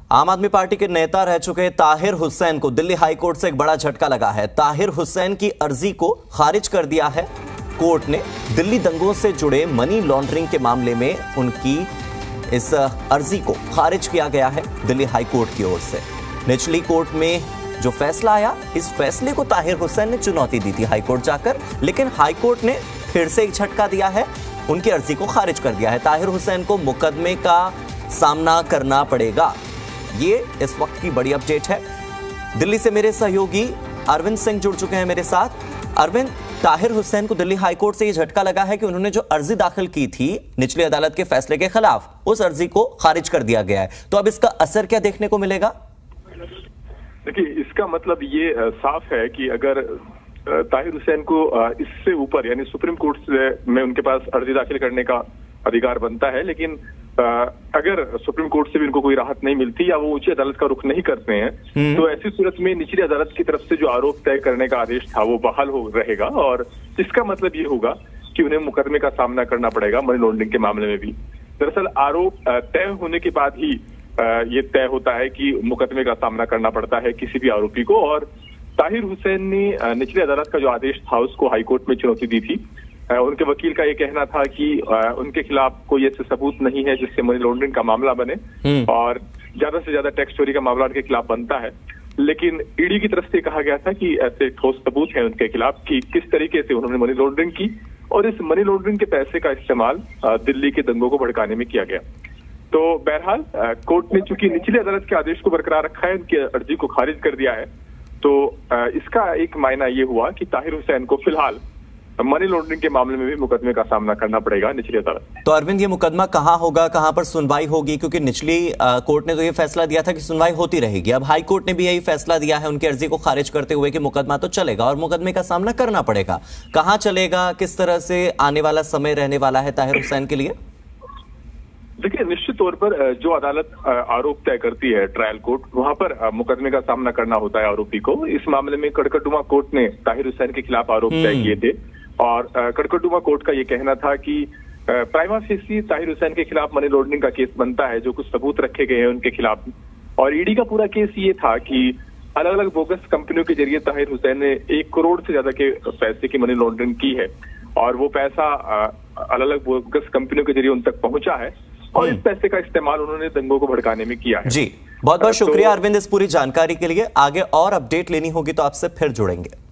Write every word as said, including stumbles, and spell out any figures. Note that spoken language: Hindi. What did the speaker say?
आम आदमी पार्टी के नेता रह चुके ताहिर हुसैन को दिल्ली हाईकोर्ट से एक बड़ा झटका लगा है। ताहिर हुसैन की अर्जी को खारिज कर दिया है कोर्ट ने। दिल्ली दंगों से जुड़े मनी लॉन्ड्रिंग के मामले में उनकी इस अर्जी को खारिज किया गया है दिल्ली हाईकोर्ट की ओर से। निचली कोर्ट में जो फैसला आया, इस फैसले को ताहिर हुसैन ने चुनौती दी थी हाईकोर्ट जाकर, लेकिन हाईकोर्ट ने फिर से एक झटका दिया है, उनकी अर्जी को खारिज कर दिया है। ताहिर हुसैन को मुकदमे का सामना करना पड़ेगा, ये इस वक्त की बड़ी अपडेट है। दिल्ली से मेरे सहयोगी अरविंद सिंह जुड़ चुके हैं मेरे साथ। अरविंद, ताहिर हुसैन को दिल्ली हाईकोर्ट से ये झटका लगा है कि उन्होंने जो अर्जी दाखिल की थी निचली अदालत के फैसले के खिलाफ, उस अर्जी को खारिज कर दिया गया है। तो अब इसका असर क्या देखने को मिलेगा? देखिए, इसका मतलब ये साफ है कि अगर ताहिर हुसैन को इससे ऊपर यानी सुप्रीम कोर्ट में उनके पास अर्जी दाखिल करने का अधिकार बनता है, लेकिन अगर सुप्रीम कोर्ट से भी उनको कोई राहत नहीं मिलती या वो उच्च अदालत का रुख नहीं करते हैं, तो ऐसी सूरत में निचली अदालत की तरफ से जो आरोप तय करने का आदेश था वो बहाल हो रहेगा। और इसका मतलब ये होगा कि उन्हें मुकदमे का सामना करना पड़ेगा मनी लॉन्ड्रिंग के मामले में भी। दरअसल आरोप तय होने के बाद ही ये तय होता है कि मुकदमे का सामना करना पड़ता है किसी भी आरोपी को। और ताहिर हुसैन ने निचली अदालत का जो आदेश था उसको हाईकोर्ट में चुनौती दी थी। उनके वकील का ये कहना था कि उनके खिलाफ कोई ऐसे सबूत नहीं है जिससे मनी लॉन्ड्रिंग का मामला बने और ज्यादा से ज्यादा टैक्स चोरी का मामला उनके खिलाफ बनता है। लेकिन ईडी की तरफ से कहा गया था कि ऐसे ठोस सबूत हैं उनके खिलाफ कि किस तरीके से उन्होंने मनी लॉन्ड्रिंग की और इस मनी लॉन्ड्रिंग के पैसे का इस्तेमाल दिल्ली के दंगों को भड़काने में किया गया। तो बहरहाल कोर्ट ने चूंकि निचली अदालत के आदेश को बरकरार रखा है, उनकी अर्जी को खारिज कर दिया है, तो इसका एक मायना ये हुआ कि ताहिर हुसैन को फिलहाल मनी लॉन्ड्रिंग के मामले में भी मुकदमे का सामना करना पड़ेगा निचली अदालत। तो अरविंद, ये मुकदमा कहां होगा, कहां पर सुनवाई होगी? क्योंकि निचली कोर्ट ने तो ये फैसला दिया था कि सुनवाई होती रहेगी। अब हाई कोर्ट ने भी यही फैसला दिया है उनकी अर्जी को खारिज करते हुए कि मुकदमा तो चलेगा और मुकदमे का सामना करना पड़ेगा। कहां चलेगा, किस तरह से आने वाला समय रहने वाला है ताहिर हुसैन के लिए? देखिए, निश्चित तौर पर जो अदालत आरोप तय करती है, ट्रायल कोर्ट, वहां पर मुकदमे का सामना करना होता है आरोपी को। इस मामले में कड़कड़डुमा कोर्ट ने ताहिर हुसैन के खिलाफ आरोप तय किए थे और कड़कड़डुमा कोर्ट का ये कहना था कि प्राइमा फेसी ताहिर हुसैन के खिलाफ मनी लॉन्ड्रिंग का केस बनता है, जो कुछ सबूत रखे गए हैं उनके खिलाफ। और ईडी का पूरा केस ये था कि अलग अलग बोगस कंपनियों के जरिए ताहिर हुसैन ने एक करोड़ से ज्यादा के पैसे की मनी लॉन्ड्रिंग की है और वो पैसा अलग अलग बोगस कंपनियों के जरिए उन तक पहुंचा है और इस पैसे का इस्तेमाल उन्होंने दंगों को भड़काने में किया है। जी, बहुत बहुत शुक्रिया अरविंद इस पूरी जानकारी के लिए। आगे और अपडेट लेनी होगी तो आपसे फिर जुड़ेंगे।